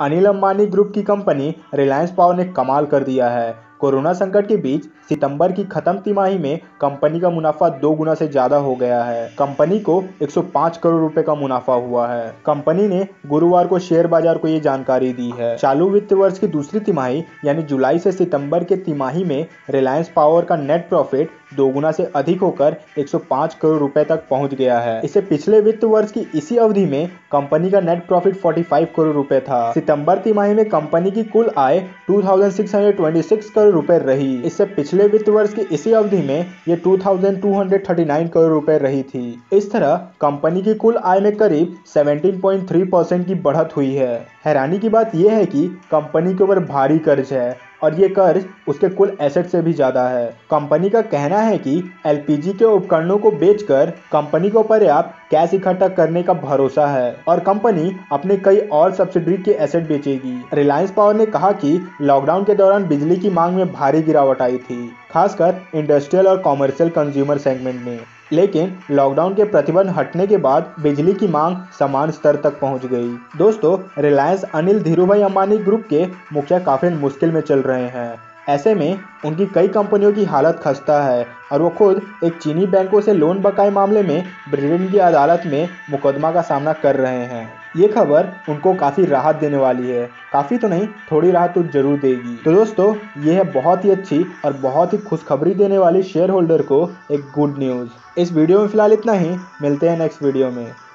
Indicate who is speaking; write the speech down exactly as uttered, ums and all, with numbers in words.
Speaker 1: Anil Ambani group की company Reliance power ने कमाल कर दिया है। कोरोना संकट के बीच सितंबर की खत्म तिमाही में कंपनी का मुनाफा दो गुना से ज्यादा हो गया है। कंपनी को एक सौ पाँच करोड़ रुपए का मुनाफा हुआ है। कंपनी ने गुरुवार को शेयर बाजार को ये जानकारी दी है। चालू वित्त वर्ष की दूसरी तिमाही यानी जुलाई से सितंबर के तिमाही में रिलायंस पावर का नेट प्रॉफिट दो गुना से अधिक होकर एक सौ पाँच करोड़ रुपए तक पहुंच गया है। इससे पिछले वित्त वर्ष की इसी अवधि में कंपनी का नेट प्रॉफिट पैंतालीस करोड़ रुपए था। सितंबर तिमाही में कंपनी की कुल आय दो हज़ार छह सौ छब्बीस करोड़ रुपए रही। इससे पिछले वित्त वर्ष की इसी अवधि में ये दो हज़ार दो सौ उनतालीस करोड़ रुपए रही थी। इस तरह कंपनी की कुल आय में करीब सत्रह पॉइंट तीन परसेंट की बढ़त हुई है। हैरानी की बात यह है कि कंपनी के ऊपर भारी कर्ज है और ये कर्ज उसके कुल एसेट से भी ज्यादा है। कंपनी का कहना है कि एलपीजी के उपकरणों को बेचकर कंपनी को पर्याप्त कैश इकट्ठा करने का भरोसा है और कंपनी अपने कई और सब्सिडरी के एसेट बेचेगी। रिलायंस पावर ने कहा कि लॉकडाउन के दौरान बिजली की मांग में भारी गिरावट आई थी, खासकर इंडस्ट्रियल और कॉमर्शियल कंज्यूमर सेगमेंट में। लेकिन लॉकडाउन के प्रतिबंध हटने के बाद बिजली की मांग समान स्तर तक पहुंच गई। दोस्तों, रिलायंस अनिल धीरूभाई अंबानी ग्रुप के मुखिया काफी मुश्किल में चल रहे हैं। ऐसे में उनकी कई कंपनियों की हालत खस्ता है और वो खुद एक चीनी बैंकों से लोन बकाए मामले में ब्रिटेन की अदालत में मुकदमा का सामना कर रहे हैं। ये खबर उनको काफ़ी राहत देने वाली है। काफ़ी तो नहीं, थोड़ी राहत तो जरूर देगी। तो दोस्तों, ये है बहुत ही अच्छी और बहुत ही खुशखबरी देने वाली शेयर होल्डर को एक गुड न्यूज़। इस वीडियो में फिलहाल इतना ही। मिलते हैं नेक्स्ट वीडियो में।